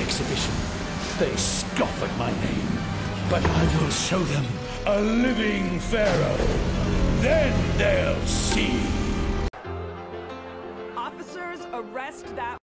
exhibition. They scoff at my name, but I will show them a living pharaoh. Then they'll see. Officers, arrest that